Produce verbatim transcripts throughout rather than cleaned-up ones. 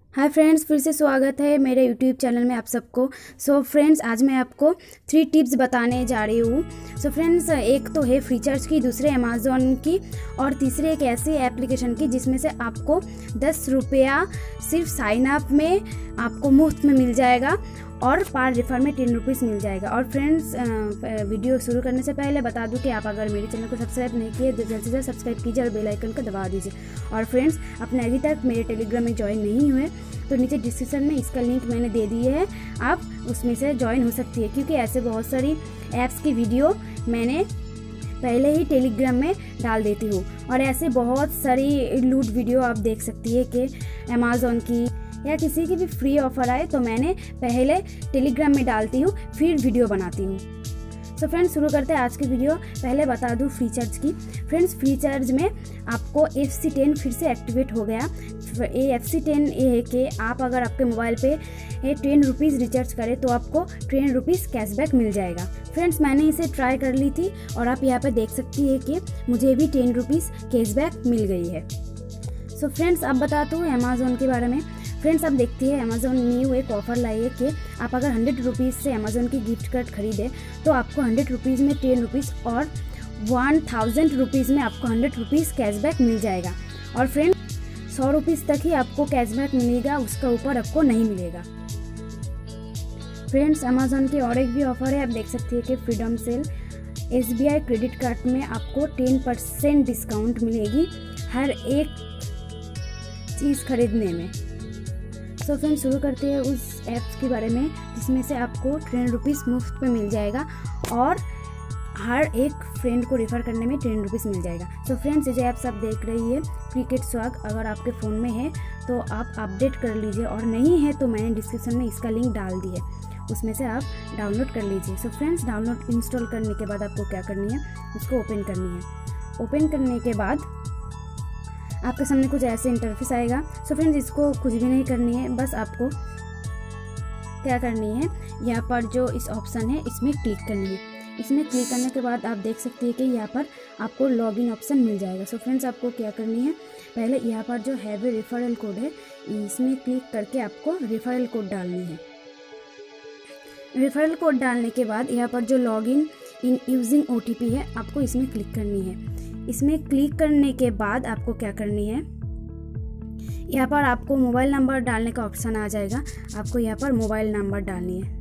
Hi friends, फिर से स्वागत है मेरे यूट्यूब चैनल में आप सबको। सो so फ्रेंड्स, आज मैं आपको थ्री टिप्स बताने जा रही हूँ। सो so फ्रेंड्स, एक तो है फ्रीचार्ज की, दूसरे अमेज़ॉन की और तीसरे एक ऐसी एप्लीकेशन की जिसमें से आपको दस रुपया सिर्फ साइन अप में आपको मुफ्त में मिल जाएगा और पार रेफर में टेन रुपीज़ मिल जाएगा। और फ्रेंड्स, वीडियो शुरू करने से पहले बता दूं कि आप अगर मेरे चैनल को सब्सक्राइब नहीं किए तो जल्द से जल्द सब्सक्राइब कीजिए और बेल आइकन को दबा दीजिए। और फ्रेंड्स, अपने अभी तक मेरे टेलीग्राम में ज्वाइन नहीं हुए तो नीचे डिस्क्रिप्शन में इसका लिंक मैंने दे दी है, आप उसमें से ज्वाइन हो सकती है, क्योंकि ऐसे बहुत सारी ऐप्स की वीडियो मैंने पहले ही टेलीग्राम में डाल देती हूँ। और ऐसे बहुत सारी लूट वीडियो आप देख सकती है कि अमेज़ॉन की या किसी की भी फ्री ऑफर आए तो मैंने पहले टेलीग्राम में डालती हूँ, फिर वीडियो बनाती हूँ। सो फ्रेंड्स, शुरू करते हैं आज की वीडियो। पहले बता दूँ फ्रीचार्ज की। फ्रेंड्स, फ्रीचार्ज में आपको एफ सी टेन फिर से एक्टिवेट हो गया। ये एफ सी टेन ये है कि आप अगर आपके मोबाइल पे टेन रुपीज़ रिचार्ज करें तो आपको टेन रुपीज़ कैशबैक मिल जाएगा। फ्रेंड्स, मैंने इसे ट्राई कर ली थी और आप यहाँ पे देख सकती है कि मुझे भी टेन रुपीज़ कैशबैक मिल गई है। सो फ्रेंड्स, अब बताता हूँ अमेज़ॉन के बारे में। फ्रेंड्स, आप देखती है अमेज़ॉन न्यू एक ऑफ़र लाई है कि आप अगर हंड्रेड रुपीज़ से अमेज़ॉन की गिफ्ट कार्ड खरीदे तो आपको हंड्रेड रुपीज़ में टेन रुपीज़ और वन थाउजेंड रुपीज़ में आपको हंड्रेड रुपीज़ कैशबैक मिल जाएगा। और फ्रेंड्स, सौ रुपीज़ तक ही आपको कैशबैक मिलेगा, उसका ऊपर आपको नहीं मिलेगा। फ्रेंड्स, अमेज़ॉन की और एक भी ऑफ़र है, आप देख सकती है कि freedom sale S B I credit card में आपको टेन परसेंट डिस्काउंट मिलेगी हर एक चीज़ खरीदने में। सो फ्रेंड्स, शुरू करते हैं उस ऐप्स के बारे में जिसमें से आपको टेन रुपीज़ मुफ्त में मिल जाएगा और हर एक फ्रेंड को रेफ़र करने में टेन रुपीज़ मिल जाएगा। सो फ्रेंड्स, ये जो ऐप्स आप देख रही है क्रिकेट स्वाग, अगर आपके फ़ोन में है तो आप अपडेट कर लीजिए, और नहीं है तो मैंने डिस्क्रिप्शन में इसका लिंक डाल दी है, उसमें से आप डाउनलोड कर लीजिए। सो फ्रेंड्स, डाउनलोड इंस्टॉल करने के बाद आपको क्या करनी है, उसको ओपन करनी है। ओपन करने के बाद आपके सामने कुछ ऐसे इंटरफेस आएगा। सो फ्रेंड्स, इसको कुछ भी नहीं करनी है, बस आपको क्या करनी है, यहाँ पर जो इस ऑप्शन है इसमें क्लिक करनी है। इसमें क्लिक करने के बाद आप देख सकती है कि यहाँ पर आपको लॉगिन ऑप्शन मिल जाएगा। सो फ्रेंड्स, आपको क्या करनी है, पहले यहाँ पर जो हैव ए रेफरल कोड है इसमें क्लिक करके आपको रेफरल कोड डालनी है। रेफरल कोड डालने के बाद यहाँ पर जो login in using O T P है, आपको इसमें क्लिक करनी है। इसमें क्लिक करने के बाद आपको क्या करनी है, यहाँ पर आपको मोबाइल नंबर डालने का ऑप्शन आ जाएगा। आपको यहाँ पर मोबाइल नंबर डालनी है।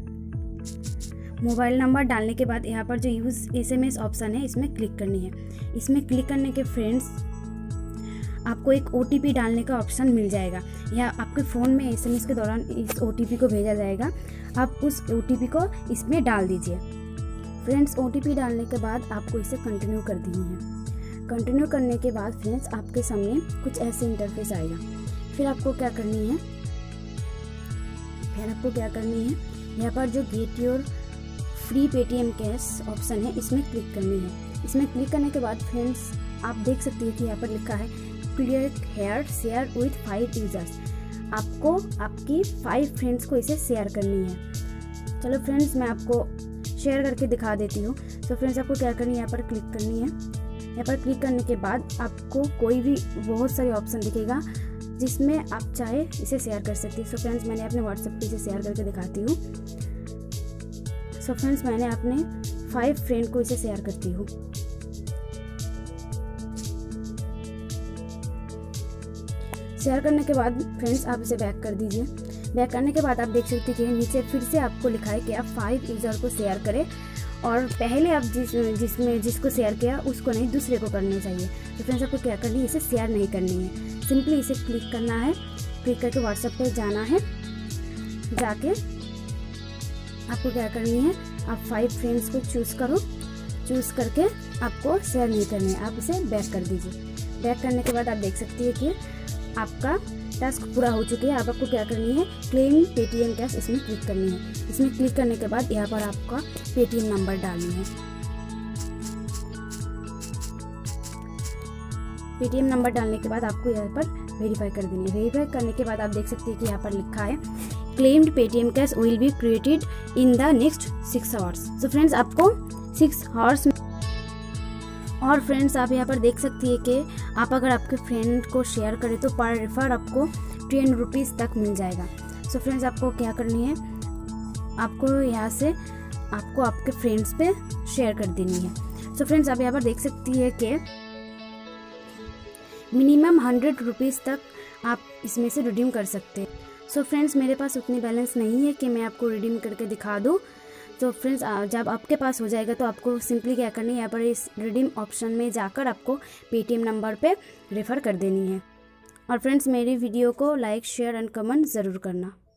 मोबाइल नंबर डालने के बाद यहाँ पर जो use S M S option है इसमें क्लिक करनी है। इसमें क्लिक करने के फ्रेंड्स आपको एक ओ टी पी डालने का ऑप्शन मिल जाएगा। या आपके फ़ोन में एस एम एस के दौरान इस ओ टी पी को भेजा जाएगा, आप उस ओ टी पी को इसमें डाल दीजिए। फ्रेंड्स, ओ टी पी डालने के बाद आपको इसे कंटिन्यू कर देनी है। कंटिन्यू करने के बाद फ्रेंड्स आपके सामने कुछ ऐसे इंटरफेस आएगा। फिर आपको क्या करनी है फिर आपको क्या करनी है यहाँ पर जो get your free Paytm cash option है इसमें क्लिक करनी है। इसमें क्लिक करने के बाद फ्रेंड्स आप देख सकती है कि यहाँ पर लिखा है click here share with five users. आपको आपकी फाइव फ्रेंड्स को इसे शेयर करनी है। चलो फ्रेंड्स, मैं आपको शेयर करके दिखा देती हूँ। तो फ्रेंड्स, आपको क्या करनी है, यहाँ पर क्लिक करनी है। यहाँ पर क्लिक करने के बाद आपको कोई भी बहुत सारे ऑप्शन दिखेगा जिसमें आप चाहे इसे शेयर कर सकते हैं। सो फ्रेंड्स, मैंने अपने व्हाट्सएप पे इसे शेयर करके दिखाती हूँ। सो फ्रेंड्स, मैंने अपने फाइव फ्रेंड को इसे शेयर करती हूँ। शेयर करने के बाद फ्रेंड्स आप इसे बैक कर दीजिए। बैक करने के बाद आप देख सकते हैं कि नीचे फिर से आपको लिखा है कि आप फाइव यूज़र को शेयर करें, और पहले आप जिस जिसमें जिसको शेयर किया उसको नहीं, दूसरे को करना चाहिए। तो फ्रेंड्स, आपको क्या करनी है, इसे शेयर नहीं करनी है, सिंपली इसे क्लिक करना है। क्लिक करके व्हाट्सएप पे जाना है। जाके आपको क्या करनी है, आप फाइव फ्रेंड्स को चूज़ करो। चूज़ करके आपको शेयर नहीं करनी है, आप इसे बैक कर दीजिए। बैक करने के बाद आप देख सकती है कि आपका टास्क पूरा हो चुकी है। अब आपको क्या करनी है, क्लेम पेटीएम कैश, इसमें क्लिक करनी है। इसमें क्लिक करने के बाद यहाँ पर आपका पेटीएम नंबर डालनी है। पेटीएम नंबर डालने के बाद आपको यहाँ पर वेरीफाई कर देनी है। वेरीफाई करने के बाद आप देख सकते हैं कि यहाँ पर लिखा है claimed Paytm cash will be created in the next six hours. So friends, आपको सिक्स आवर्स और फ्रेंड्स आप यहाँ पर देख सकती है कि आप अगर आपके फ्रेंड को शेयर करें तो पर रेफर आपको टेन रुपीज़ तक मिल जाएगा। सो फ्रेंड्स आपको क्या करनी है, आपको यहाँ से आपको आपके फ्रेंड्स पे शेयर कर देनी है। सो फ्रेंड्स आप यहाँ पर देख सकती है कि मिनिमम हंड्रेड रुपीज़ तक आप इसमें से रिडीम कर सकते हैं। सो फ्रेंड्स मेरे पास उतनी बैलेंस नहीं है कि मैं आपको रिडीम करके दिखा दूँ। तो फ्रेंड्स जब आपके पास हो जाएगा तो आपको सिंपली क्या करनी है, यहाँ पर इस रिडीम ऑप्शन में जाकर आपको पेटीएम नंबर पे रेफ़र कर देनी है। और फ्रेंड्स मेरी वीडियो को लाइक शेयर एंड कमेंट ज़रूर करना।